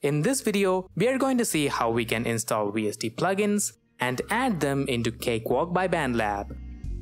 In this video, we are going to see how we can install VST plugins and add them into Cakewalk by BandLab.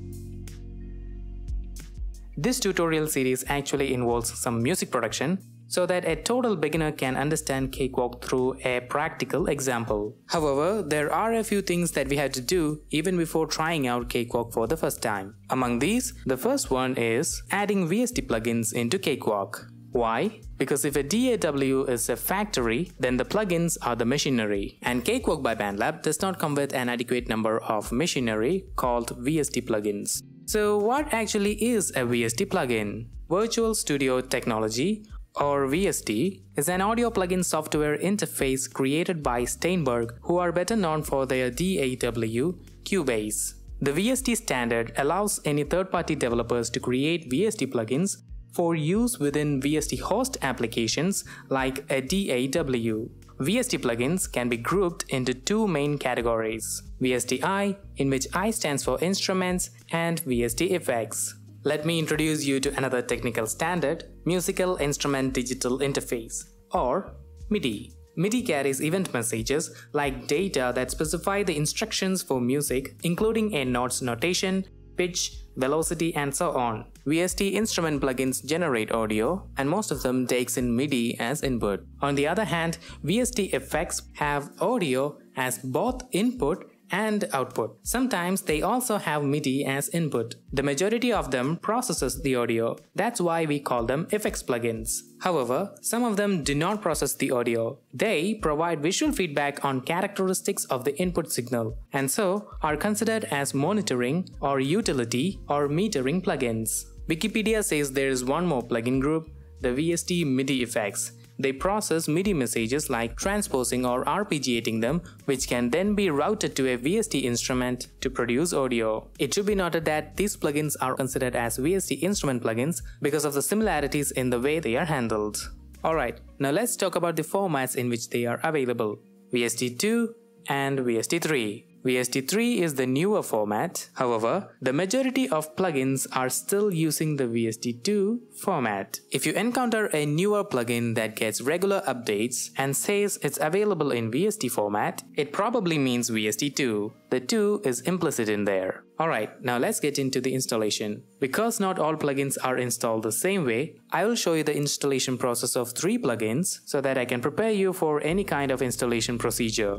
This tutorial series actually involves some music production so that a total beginner can understand Cakewalk through a practical example. However, there are a few things that we have to do even before trying out Cakewalk for the first time. Among these, the first one is adding VST plugins into Cakewalk. Why? Because if a DAW is a factory, then the plugins are the machinery. And Cakewalk by BandLab does not come with an adequate number of machinery called VST plugins. So what actually is a VST plugin? Virtual Studio Technology, or VST, is an audio plugin software interface created by Steinberg, who are better known for their DAW, Cubase. The VST standard allows any third-party developers to create VST plugins for use within VST host applications like a DAW. VST plugins can be grouped into two main categories: VST-I, in which I stands for instruments, and VST effects. Let me introduce you to another technical standard, Musical Instrument Digital Interface, or MIDI. MIDI carries event messages like data that specify the instructions for music, including a note's notation, pitch, velocity, and so on. VST instrument plugins generate audio, and most of them takes in MIDI as input. On the other hand, VST effects have audio as both input and output. Sometimes they also have MIDI as input. The majority of them processes the audio. That's why we call them effects plugins. However, some of them do not process the audio. They provide visual feedback on characteristics of the input signal, and so are considered as monitoring or utility or metering plugins. Wikipedia says there is one more plugin group, the VST MIDI effects. They process MIDI messages like transposing or arpeggiating them, which can then be routed to a VST instrument to produce audio. It should be noted that these plugins are considered as VST instrument plugins because of the similarities in the way they are handled. Alright, now let's talk about the formats in which they are available: VST2 and VST3. VST3 is the newer format. However, the majority of plugins are still using the VST2 format. If you encounter a newer plugin that gets regular updates and says it's available in VST format, it probably means VST2. The 2 is implicit in there. Alright, now let's get into the installation. Because not all plugins are installed the same way, I will show you the installation process of 3 plugins so that I can prepare you for any kind of installation procedure.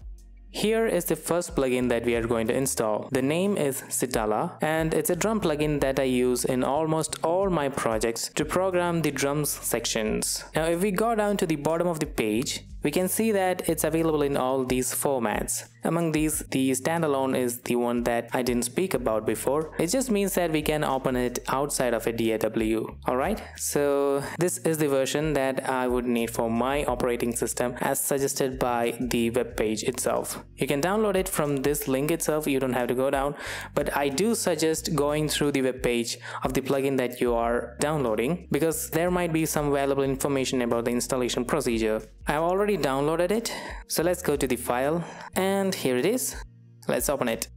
Here is the first plugin that we are going to install. The name is Sitala, and it's a drum plugin that I use in almost all my projects to program the drums sections. Now if we go down to the bottom of the page, we can see that it's available in all these formats. Among these, the standalone is the one that I didn't speak about before. It just means that we can open it outside of a DAW. Alright, so this is the version that I would need for my operating system as suggested by the web page itself. You can download it from this link itself, you don't have to go down, but I do suggest going through the web page of the plugin that you are downloading because there might be some valuable information about the installation procedure. I've already downloaded it, so let's go to the file, and here it is. Let's open it.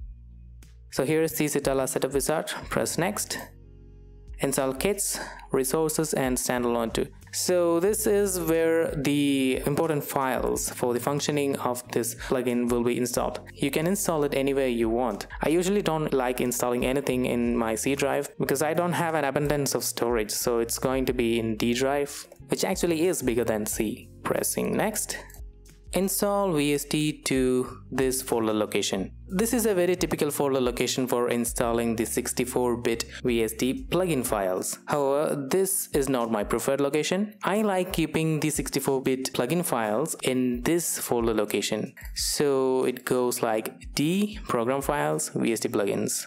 So here is the Sitala setup wizard. Press next. Install kits, resources, and standalone 2. So this is where the important files for the functioning of this plugin will be installed. You can install it anywhere you want. I usually don't like installing anything in my C drive because I don't have an abundance of storage, so it's going to be in D drive, which actually is bigger than C. Pressing next. Install VST to this folder location. This is a very typical folder location for installing the 64-bit VST plugin files. However, this is not my preferred location. I like keeping the 64-bit plugin files in this folder location. So it goes like D, program files, VST plugins.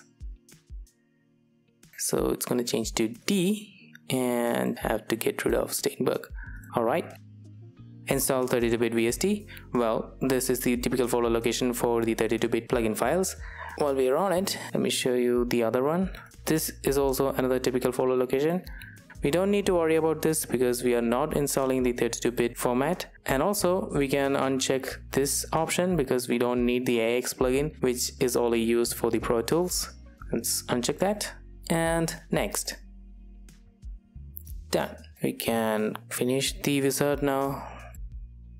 So it's going to change to D and have to get rid of Steinberg. Alright. Install 32-bit VST. Well, this is the typical folder location for the 32-bit plugin files. While we are on it, let me show you the other one. This is also another typical folder location. We don't need to worry about this because we are not installing the 32-bit format. And also, we can uncheck this option because we don't need the AX plugin, which is only used for the Pro Tools. Let's uncheck that. And next. Done. We can finish the wizard now.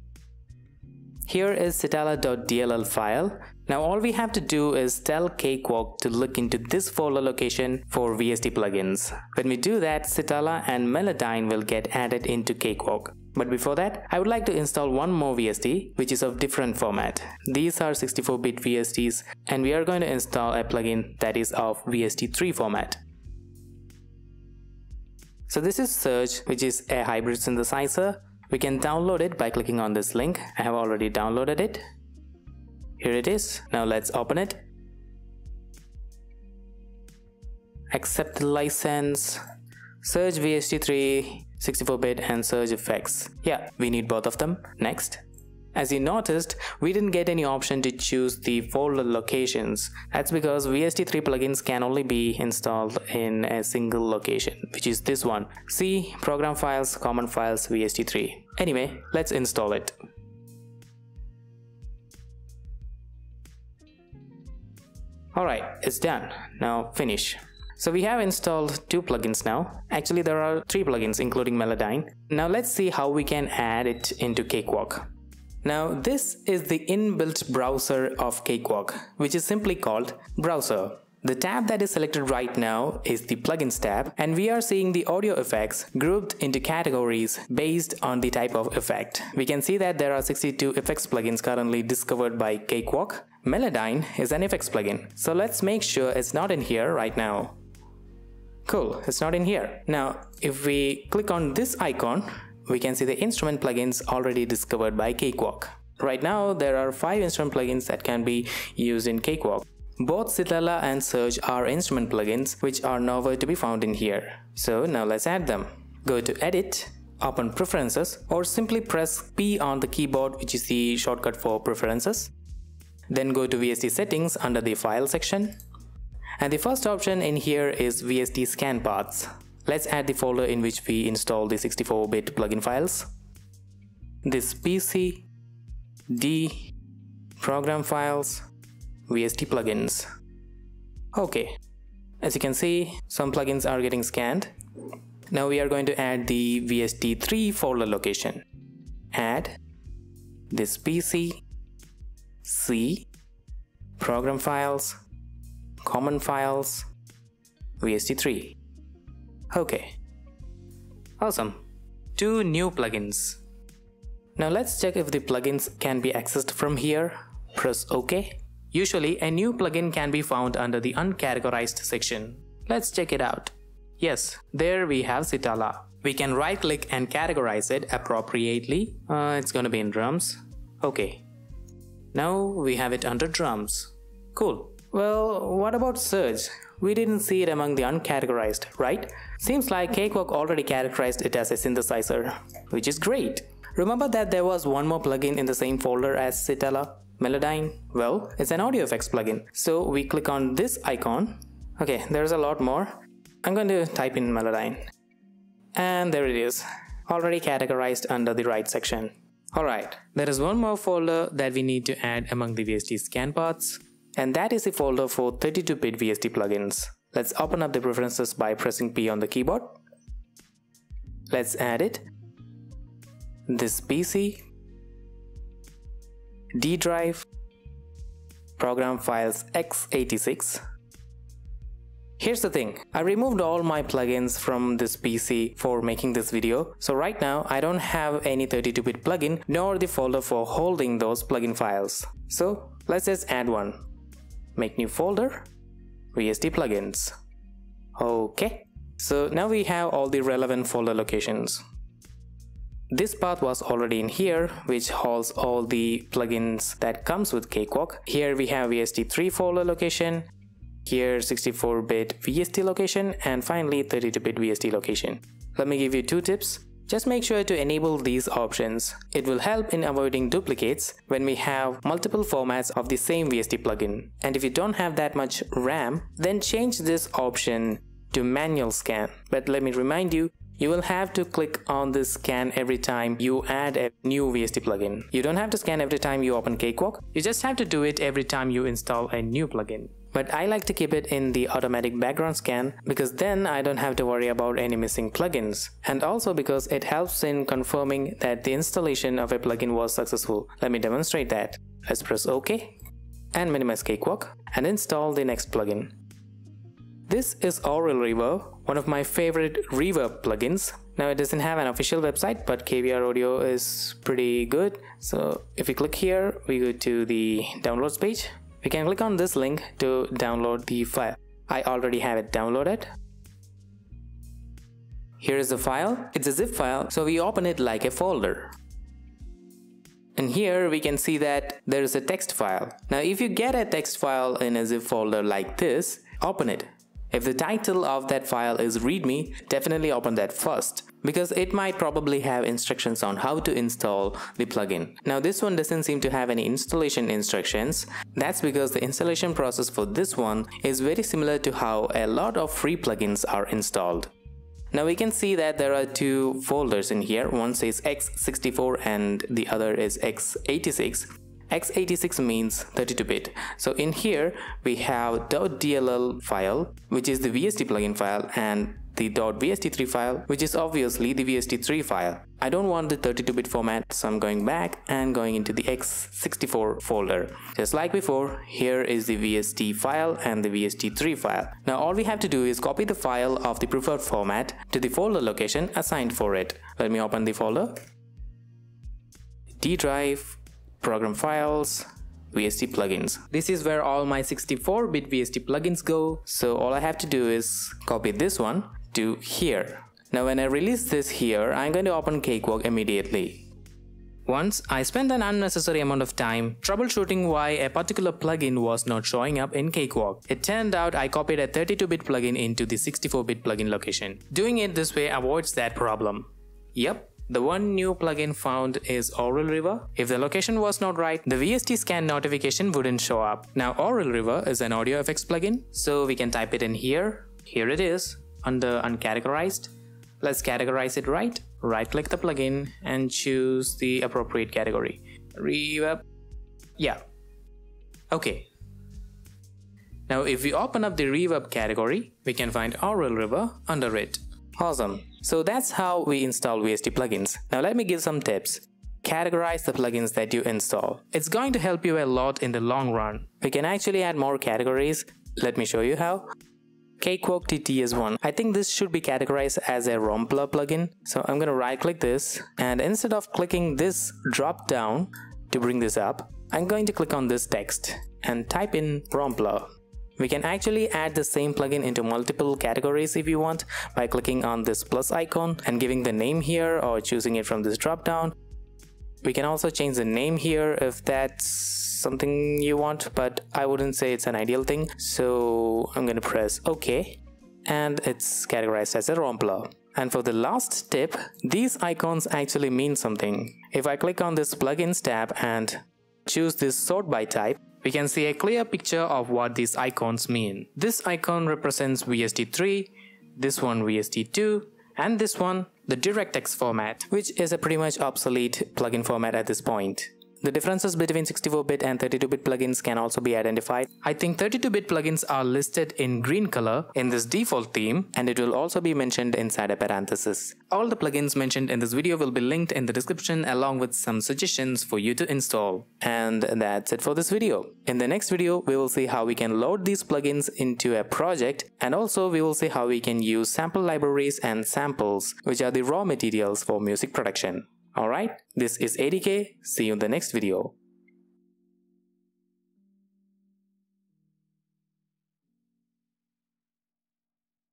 Here is citala.dll file. Now all we have to do is tell Cakewalk to look into this folder location for VST plugins. When we do that, Citala and Melodyne will get added into Cakewalk. But before that, I would like to install one more VST which is of different format. These are 64-bit VSTs and we are going to install a plugin that is of VST3 format. So this is Surge, which is a hybrid synthesizer. We can download it by clicking on this link. I have already downloaded it. Here it is. Now let's open it. Accept the license. Surge VST3, 64-bit and Surge effects. Yeah, we need both of them. Next. As you noticed, we didn't get any option to choose the folder locations. That's because VST3 plugins can only be installed in a single location, which is this one. C, Program Files, Common Files, VST3. Anyway, let's install it. Alright, it's done. Now finish. So we have installed 2 plugins now. Actually, there are 3 plugins including Melodyne. Now let's see how we can add it into Cakewalk. Now this is the inbuilt browser of Cakewalk, which is simply called Browser. The tab that is selected right now is the Plugins tab, and we are seeing the audio effects grouped into categories based on the type of effect. We can see that there are 62 effects plugins currently discovered by Cakewalk. Melodyne is an effects plugin, so let's make sure it's not in here right now. Cool, it's not in here. Now if we click on this icon, we can see the instrument plugins already discovered by Cakewalk. Right now there are 5 instrument plugins that can be used in Cakewalk. Both Citala and Surge are instrument plugins which are nowhere to be found in here. So now let's add them. Go to Edit, open Preferences, or simply press P on the keyboard, which is the shortcut for Preferences. Then go to VST Settings under the File section. And the first option in here is VST Scan Paths. Let's add the folder in which we install the 64-bit plugin files. This PC, D, Program Files, VST Plugins. Okay, as you can see, some plugins are getting scanned. Now we are going to add the VST3 folder location. Add this PC, C, Program Files, Common Files, VST3. Okay, awesome. 2 new plugins. Now let's check if the plugins can be accessed from here. Press OK. Usually a new plugin can be found under the uncategorized section. Let's check it out. Yes, there we have Citala. We can right click and categorize it appropriately. It's gonna be in drums. Okay. Now we have it under drums. Cool. Well, what about Surge? We didn't see it among the uncategorized, right? Seems like Cakewalk already categorized it as a synthesizer, which is great. Remember that there was one more plugin in the same folder as Citala, Melodyne? Well, it's an audio effects plugin. So we click on this icon. Okay, there's a lot more. I'm going to type in Melodyne. And there it is, already categorized under the right section. Alright, there is one more folder that we need to add among the VST scan paths. And that is the folder for 32-bit VST plugins. Let's open up the preferences by pressing P on the keyboard. Let's add it. This PC, D drive, Program Files x86. Here's the thing, I removed all my plugins from this PC for making this video, so right now I don't have any 32-bit plugin nor the folder for holding those plugin files. So let's just add one. Make new folder, VST plugins. Okay, so now we have all the relevant folder locations. This path was already in here, which holds all the plugins that comes with Cakewalk. Here we have VST3 folder location, here 64-bit VST location, and finally 32-bit VST location. Let me give you 2 tips. Just make sure to enable these options. It will help in avoiding duplicates when we have multiple formats of the same VST plugin. And if you don't have that much RAM, then change this option to manual scan. But let me remind you, you will have to click on this scan every time you add a new VST plugin. You don't have to scan every time you open Cakewalk, you just have to do it every time you install a new plugin. but I like to keep it in the automatic background scan because then I don't have to worry about any missing plugins, and also because it helps in confirming that the installation of a plugin was successful. Let me demonstrate that. Let's press OK and minimize Cakewalk and install the next plugin. This is Aural Reverb, one of my favorite reverb plugins. Now it doesn't have an official website, but KVR Audio is pretty good. So if we click here, we go to the downloads page. We can click on this link to download the file. I already have it downloaded. Here is the file. It's a zip file, so we open it like a folder. And here we can see that there is a text file. Now if you get a text file in a zip folder like this, open it. If the title of that file is README, definitely open that first, because it might probably have instructions on how to install the plugin. Now this one doesn't seem to have any installation instructions. That's because the installation process for this one is very similar to how a lot of free plugins are installed. Now we can see that there are two folders in here. One says x64 and the other is x86. x86 means 32-bit. So in here we have .dll file, which is the VST plugin file, and the .vst3 file, which is obviously the VST3 file. I don't want the 32-bit format, so I'm going back and going into the x64 folder. Just like before, here is the VST file and the VST3 file. Now all we have to do is copy the file of the preferred format to the folder location assigned for it. Let me open the folder. D drive, program files, VST plugins. This is where all my 64-bit VST plugins go. So all I have to do is copy this one to here. Now when I release this here, I'm going to open Cakewalk immediately. Once I spent an unnecessary amount of time troubleshooting why a particular plugin was not showing up in Cakewalk. It turned out I copied a 32-bit plugin into the 64-bit plugin location. Doing it this way avoids that problem. Yep. The one new plugin found is Aural Reverb. If the location was not right, the VST scan notification wouldn't show up. Now Aural Reverb is an audio effects plugin, so we can type it in here. Here it is, under uncategorized. Let's categorize it right. Right-click the plugin and choose the appropriate category. Reverb. Yeah. Okay. Now if we open up the Reverb category, we can find Aural Reverb under it. Awesome. So that's how we install VST plugins. Now let me give some tips. Categorize the plugins that you install. It's going to help you a lot in the long run. We can actually add more categories. Let me show you how. Cakewalk TTS1. I think this should be categorized as a Rompler plugin. So I'm going to right click this, and instead of clicking this drop down to bring this up, I'm going to click on this text and type in Rompler. We can actually add the same plugin into multiple categories if you want by clicking on this plus icon and giving the name here or choosing it from this drop down. We can also change the name here if that's something you want, but I wouldn't say it's an ideal thing. So I'm going to press OK, and it's categorized as a Rompler. And for the last tip, these icons actually mean something. If I click on this plugins tab and choose this sort by type, we can see a clear picture of what these icons mean. This icon represents VST3, this one VST2, and this one the DirectX format, which is a pretty much obsolete plugin format at this point. The differences between 64-bit and 32-bit plugins can also be identified. I think 32-bit plugins are listed in green color in this default theme, and it will also be mentioned inside a parenthesis. All the plugins mentioned in this video will be linked in the description along with some suggestions for you to install. And that's it for this video. In the next video, we will see how we can load these plugins into a project, and also we will see how we can use sample libraries and samples, which are the raw materials for music production. Alright, this is ADK, see you in the next video.